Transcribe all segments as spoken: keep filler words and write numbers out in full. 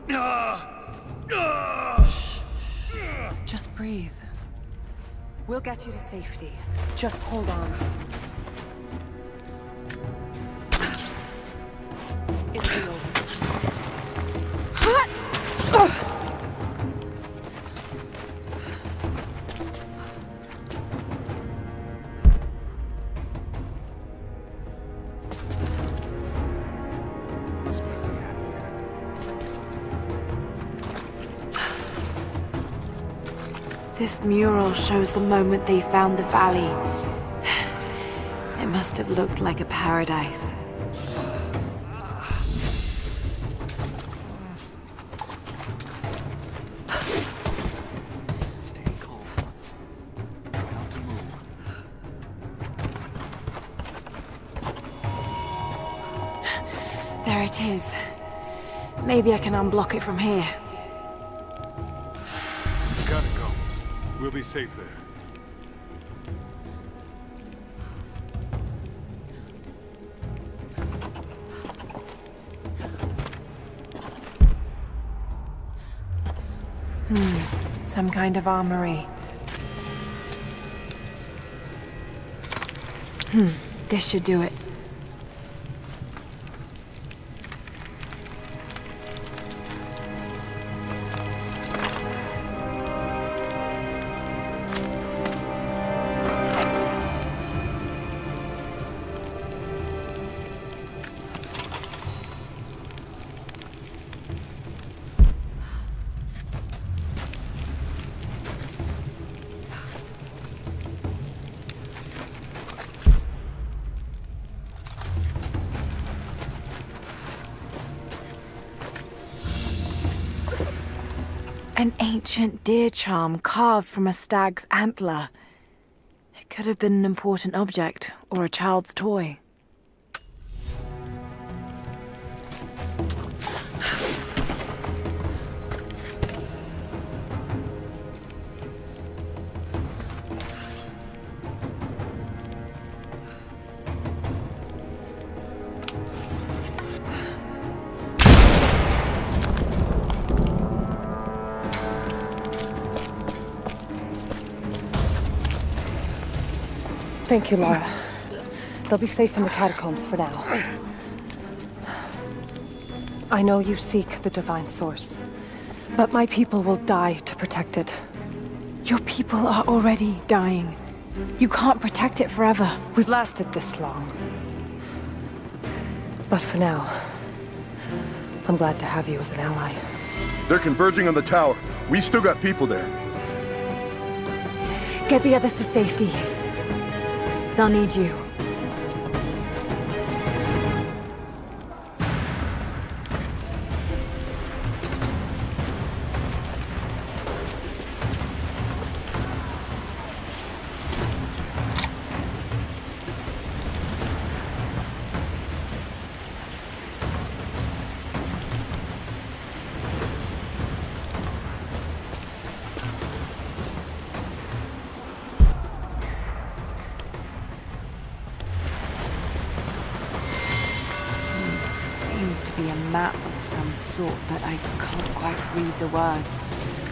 Just breathe. We'll get you to safety. Just hold on. It'll be over. This mural shows the moment they found the valley. It must have looked like a paradise. Stay calm. Try not to move. There it is. Maybe I can unblock it from here. Got it, Gomes. We'll be safe there. Hmm. Some kind of armory. Hmm. This should do it. An ancient deer charm carved from a stag's antler. It could have been an important object, or a child's toy. Thank you, Lara. They'll be safe in the catacombs for now. I know you seek the Divine Source, but my people will die to protect it. Your people are already dying. You can't protect it forever. We've lasted this long. But for now, I'm glad to have you as an ally. They're converging on the tower. We still got people there. Get the others to safety. They'll need you. Seems to be a map of some sort, but I can't quite read the words.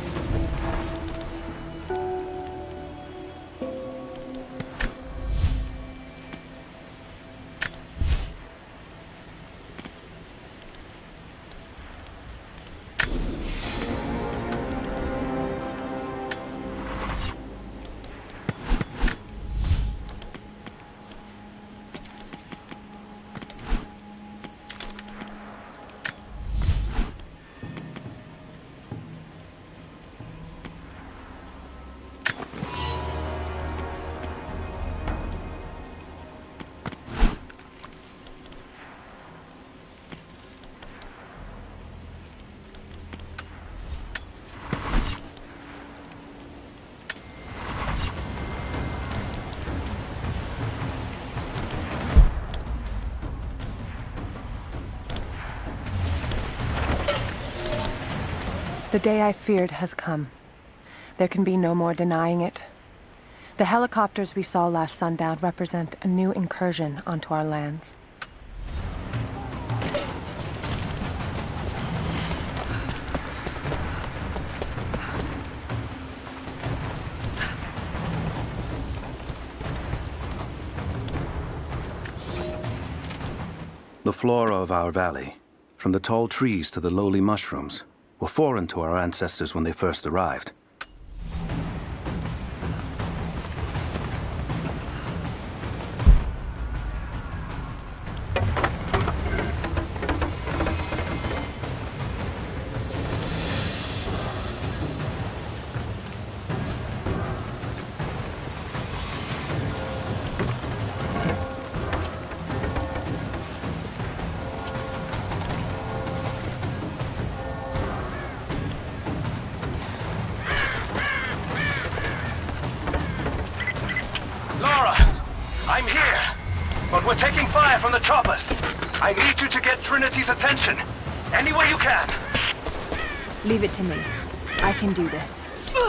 The day I feared has come. There can be no more denying it. The helicopters we saw last sundown represent a new incursion onto our lands. The flora of our valley, from the tall trees to the lowly mushrooms, were foreign to our ancestors when they first arrived. I'm here, but we're taking fire from the choppers. I need you to get Trinity's attention, any way you can. Leave it to me. I can do this.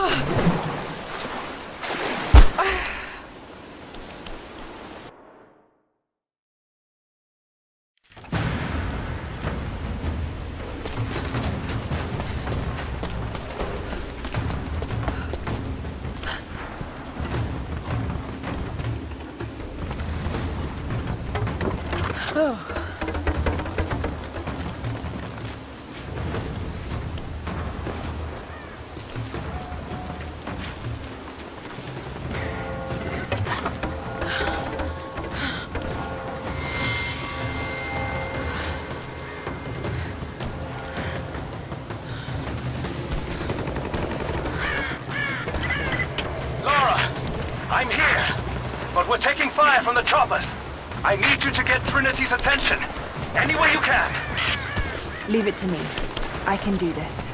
I'm here, but we're taking fire from the choppers. I need you to get Trinity's attention, any way you can. Leave it to me. I can do this.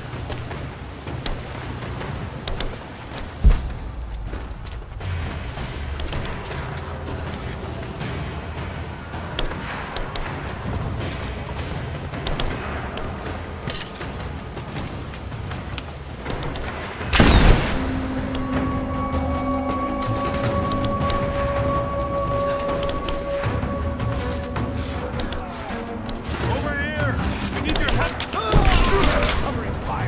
Over here! We need your help! Covering fire!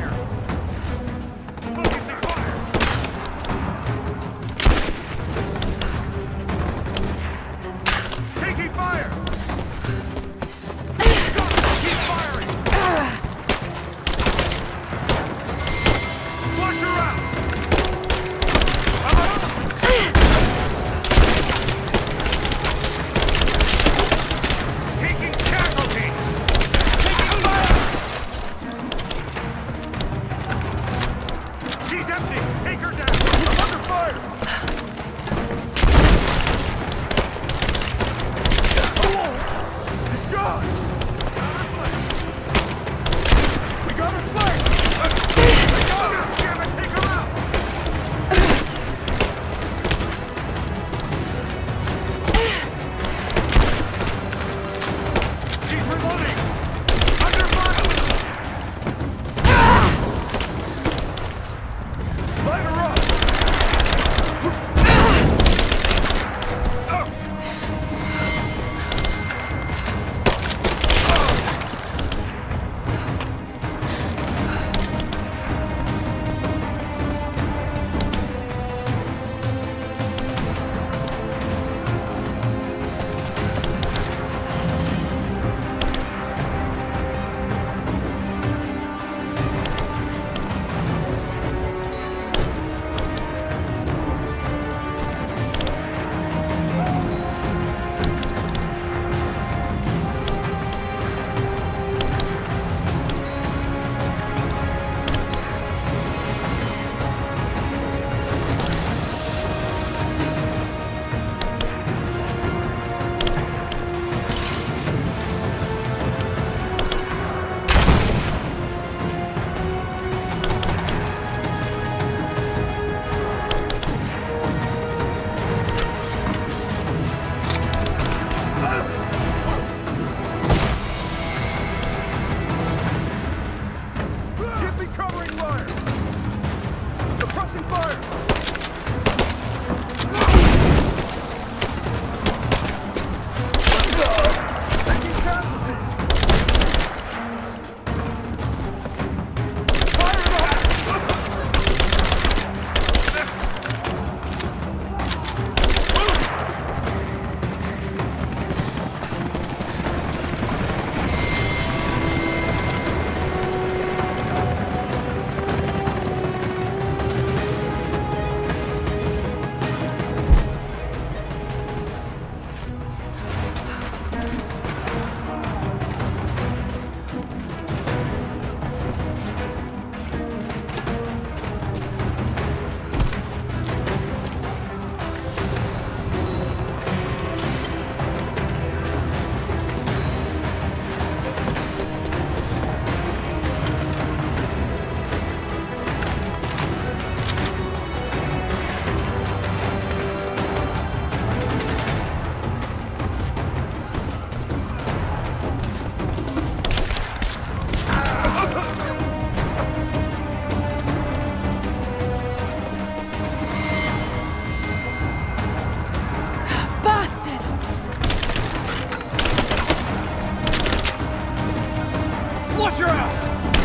Flusher out!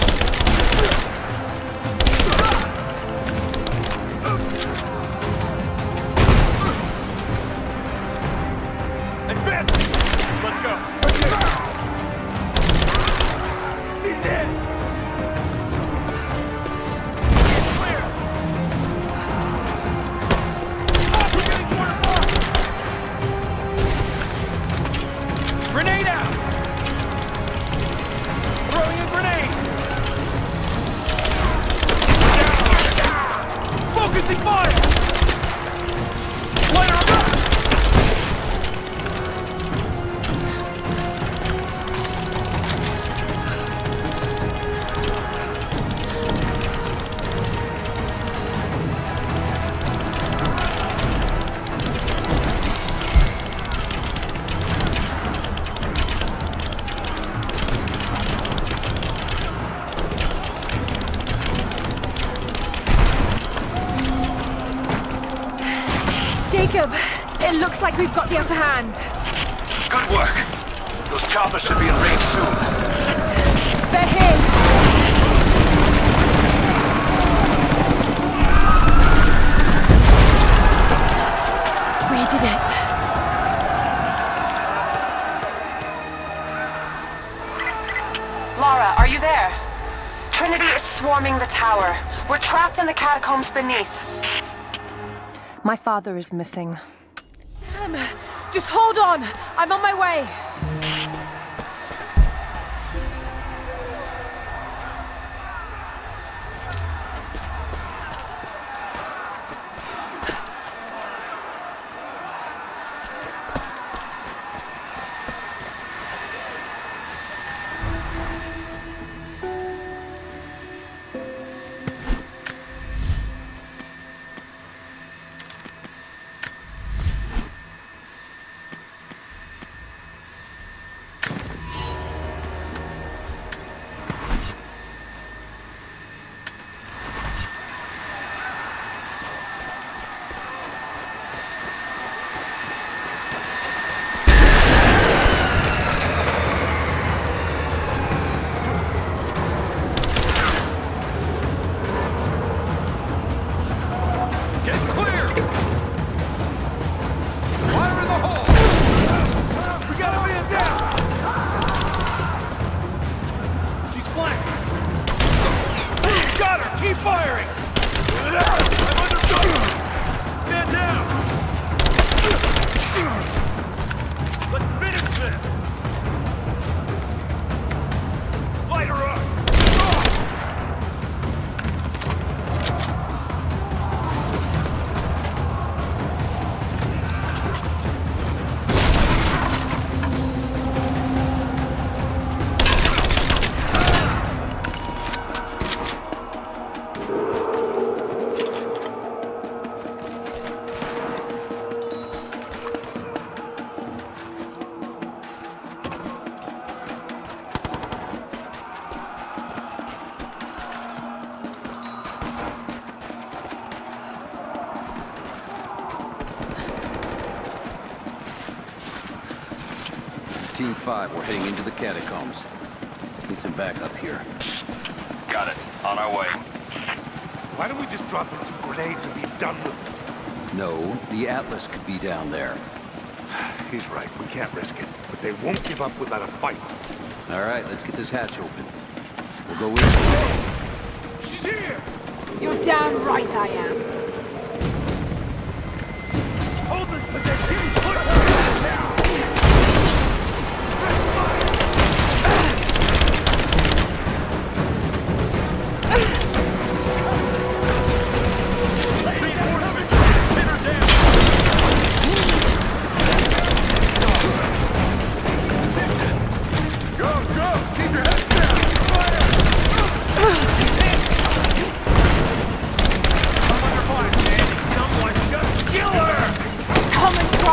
Let's go. He's in. Clear. Oh, we're getting torn apart. Grenade out. Throwing a grenade. Down. Focusing fire. Light her up. Jacob, it looks like we've got the upper hand. Good work. Those choppers should be in range soon. They're here. We did it. Lara, are you there? Trinity is swarming the tower. We're trapped in the catacombs beneath. My father is missing. Damn. Just hold on. I'm on my way. Keep firing! I'm under fire! Stand down! Let's finish this! Light her up! Team five, we're heading into the catacombs. Need some backup here. Got it. On our way. Why don't we just drop in some grenades and be done with it? No, the Atlas could be down there. He's right. We can't risk it. But they won't give up without a fight. All right, let's get this hatch open. We'll go in. She's here! You're damn right I am. Hold this position! Push her now! Come and try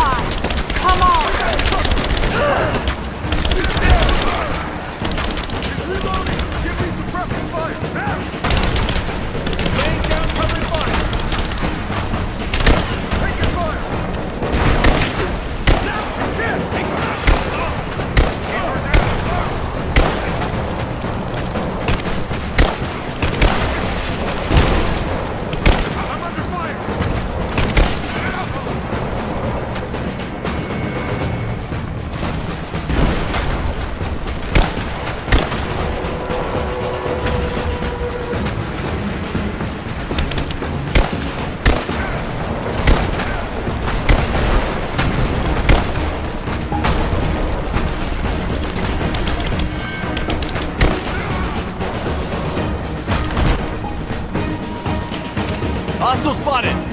Hostile spotted!